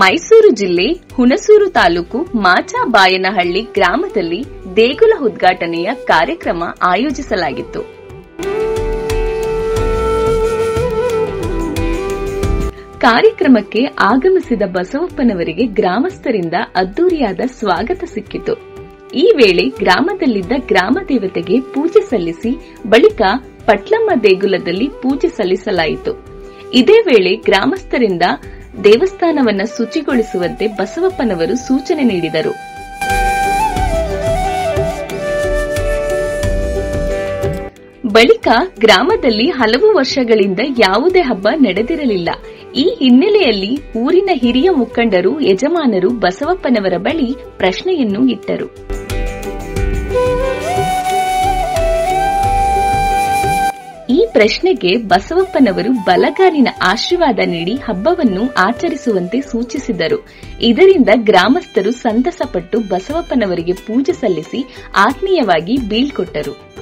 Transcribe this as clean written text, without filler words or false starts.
ಮೈಸೂರು ಜಿಲ್ಲೆ ಹುಣಸೂರು ತಾಲೂಕು ಮಾಚಾಬಾಯನಹಳ್ಳಿ ಗ್ರಾಮದಲ್ಲಿ ದೇಗುಲ ಉದ್ಘಾಟನೆಯ ಕಾರ್ಯಕ್ರಮ ಆಯೋಜಿಸಲಾಗಿತ್ತು. ಕಾರ್ಯಕ್ರಮಕ್ಕೆ ಆಗಮಿಸಿದ ಬಸವಪ್ಪನವರಿಗೆ ಗ್ರಾಮಸ್ಥರಿಂದ ಅದ್ದೂರಿಯಾದ ಸ್ವಾಗತ ಸಿಕ್ಕಿತು. ಈ ವೇಳೆ ಗ್ರಾಮದಲ್ಲಿದ್ದ ಗ್ರಾಮ ದೇವತೆಗೆ ಪೂಜೆ ಸಲ್ಲಿಸಿ ಬಳಿಕ ಪಟ್ಲಮ್ಮ ದೇಗುಲದಲ್ಲಿ ಪೂಜೆ ಸಲ್ಲಿಸಲಾಯಿತು. ಇದೇ ವೇಳೆ ಗ್ರಾಮಸ್ಥರಿಂದ ದೇವಸ್ಥಾನವನ್ನು ಶುಚಿಗೊಳಿಸುವಂತೆ ಬಸವಪ್ಪನವರು ಸೂಚನೆ ನೀಡಿದರು. ಬಳಿಕ ಗ್ರಾಮದಲ್ಲಿ ಹಲವು ವರ್ಷಗಳಿಂದ ಯಾವುದೇ ಹಬ್ಬ ನಡೆದಿರಲಿಲ್ಲ. ಈ ಹಿನ್ನೆಲೆಯಲ್ಲಿ ಊರಿನ ಹಿರಿಯ ಮುಖಂಡರು, ಯಜಮಾನರು ಬಸವಪ್ಪನವರ ಬಳಿ ಪ್ರಶ್ನೆಯನ್ನು ಇಟ್ಟರು. ಈ ಪ್ರಶ್ನೆಗೆ ಬಸವಪ್ಪನವರು ಬಲಗಾಲಿನ ಆಶೀರ್ವಾದ ನೀಡಿ ಹಬ್ಬವನ್ನು ಆಚರಿಸುವಂತೆ ಸೂಚಿಸಿದರು. ಇದರಿಂದ ಗ್ರಾಮಸ್ಥರು ಸಂತಸಪಟ್ಟು ಬಸವಪ್ಪನವರಿಗೆ ಪೂಜೆ ಸಲ್ಲಿಸಿ ಆತ್ಮೀಯವಾಗಿ ಬೀಳ್ಕೊಟ್ಟರು.